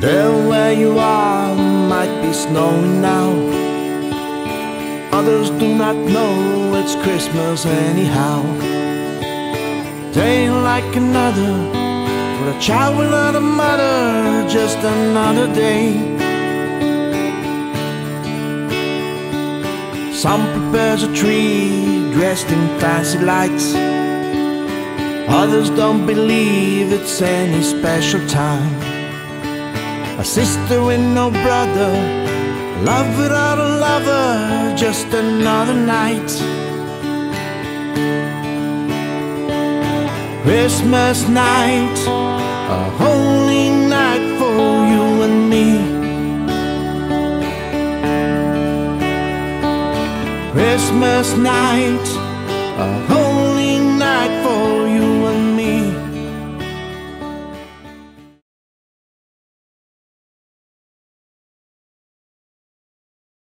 There where you are might be snowing now. Others do not know it's Christmas anyhow. Day like another, for a child without a mother, just another day. Some prepares a tree dressed in fancy lights. Others don't believe it's any special time. A sister with no brother, love without a lover, just another night. Christmas night, a holy night for you and me. Christmas night, a holy